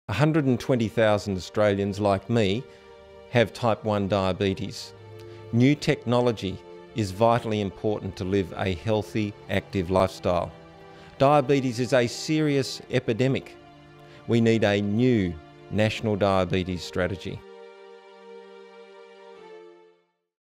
120,000 Australians like me have type 1 diabetes. New technology is vitally important to live a healthy, active lifestyle. Diabetes is a serious epidemic. We need a new national diabetes strategy.